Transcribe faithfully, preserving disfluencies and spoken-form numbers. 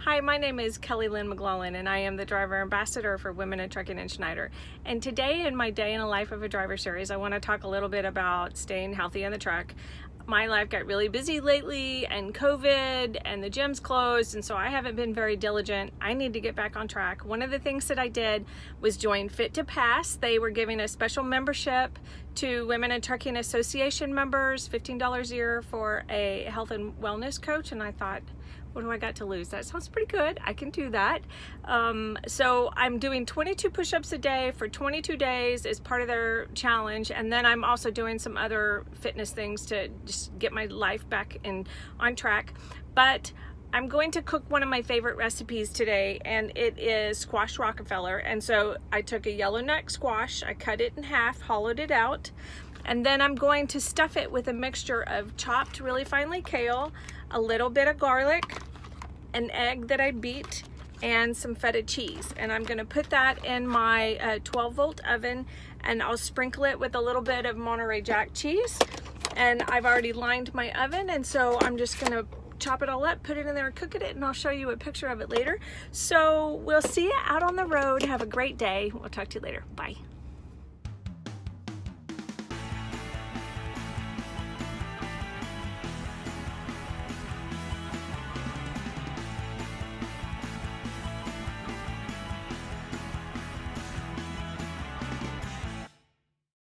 Hi, my name is Kelly Lynn McClellan, and I am the driver ambassador for Women in Trucking in Schneider. And today in my Day in the Life of a Driver series, I want to talk a little bit about staying healthy in the truck. My life got really busy lately, and COVID and the gym's closed, and so I haven't been very diligent. I need to get back on track. One of the things that I did was join Fit to Pass. They were giving a special membership to Women in Trucking Association members, fifteen dollars a year for a health and wellness coach, and I thought, what do I got to lose? That sounds pretty good. I can do that. Um, so I'm doing twenty-two push-ups a day for twenty-two days as part of their challenge, and then I'm also doing some other fitness things to just get my life back in on track. But I'm going to cook one of my favorite recipes today, and it is squash Rockefeller. And so I took a yellow neck squash, I cut it in half, hollowed it out, and then I'm going to stuff it with a mixture of chopped really finely kale, a little bit of garlic, an egg that I beat, and some feta cheese. And I'm gonna put that in my uh, twelve volt oven, and I'll sprinkle it with a little bit of Monterey Jack cheese. And I've already lined my oven, and so I'm just gonna chop it all up, put it in there, cook it, and I'll show you a picture of it later. So we'll see you out on the road. Have a great day. We'll talk to you later. Bye.